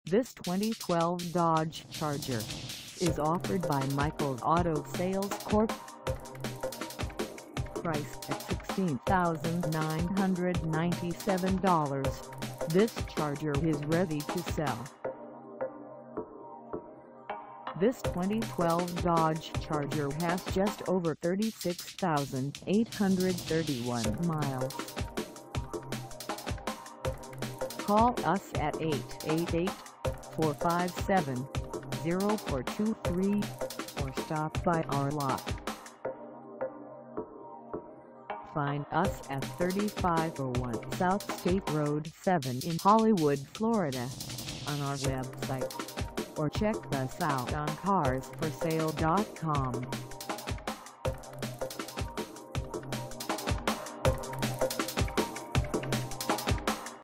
This 2012 Dodge Charger is offered by Michael's Auto Sales Corp. Priced at $16,997, this Charger is ready to sell. This 2012 Dodge Charger has just over 36,831 miles. Call us at 888-457-0423 or stop by our lot. Find us at 3501 South State Road 7 in Hollywood, Florida, on our website, or check us out on carsforsale.com.